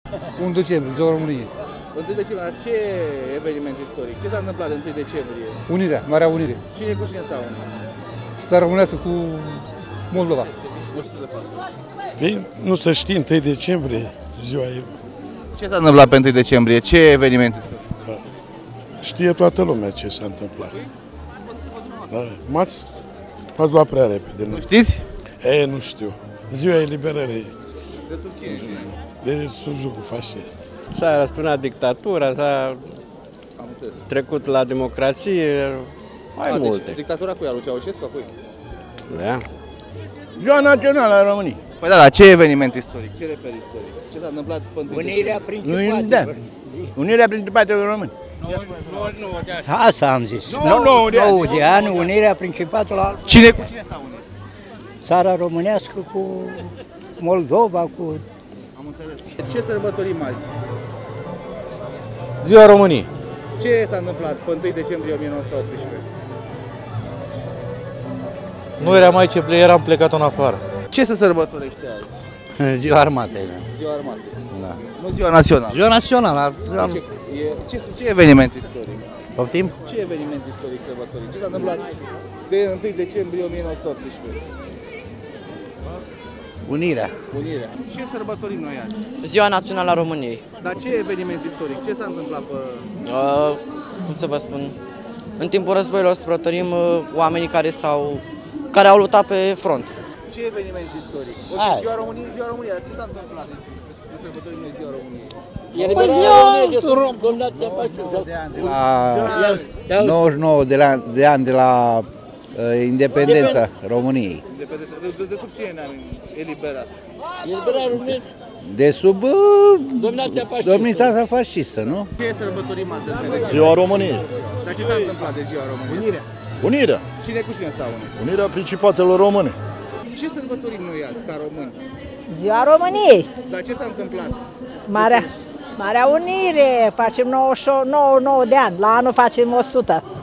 1 decembrie, Ziua României. 1 decembrie, ce eveniment istoric? Ce s-a întâmplat în 1 decembrie? Unirea, Marea Unire. Cine cu cine s-a unit? Țara românească cu Moldova. Bine, nu se știe 1 decembrie, ziua e. Ce s-a întâmplat pe 1 decembrie? Ce eveniment istoric? Știe toată lumea ce s-a întâmplat. Da, m-ați luat prea repede. Nu? Știți? Nu știu. Ziua eliberării. De sub cine? De sub jugul fascist. S-a răsturnat dictatura, s-a Am înțeles. trecut la democrație, mai multe. Dictatura cu ea, lui Ceaușescu, apoi? Da? Ziua Națională a României. Păi da, dar ce eveniment istoric? Ce reper istoric? Ce s-a întâmplat pe 1 Unirea decembrie? Principatelor. Unirea Principatelor Români. Asta am zis. 9 de ani. 9 de ani, Unirea Principatelor, Cine cu cine s-a unit? țara românească cu Moldova, cu... Am înțeles. Ce sărbătorim azi? Ziua României. Ce s-a întâmplat pe 1 decembrie 1918? Nu eram aici, eram plecat în afară. Ce se sărbătorește azi? Ziua Armatei. Ziua Armatei. Da. Nu ziua națională. Ziua Națională. Ce eveniment istoric? Poftim? Ce eveniment istoric sărbătorim? Ce s-a întâmplat de 1 decembrie 1918? Unirea. Unirea. Ce sărbătorim noi azi? Ziua Națională a României. Dar ce eveniment istoric? Ce s-a întâmplat pe... Cum să vă spun? În timpul războiului sărbătorim oamenii care au luptat pe front. Ce eveniment istoric? Ziua României, Ziua României. Dar ce s-a întâmplat de sărbătorim noi Ziua României? La 99 de ani de la independența României. De sub cine ne-am eliberat? De sub domnița fascistă, nu? Ce sărbătorim astăzi? Ziua României. Dar ce s-a întâmplat de Ziua României? Unirea. Cine cu cine s-a unit? Unirea Principatelor Române. Ce sărbătorim noi azi, ca români? Ziua României, Dar ce s-a întâmplat? Marea Unire, facem 99 de ani, la anul facem 100.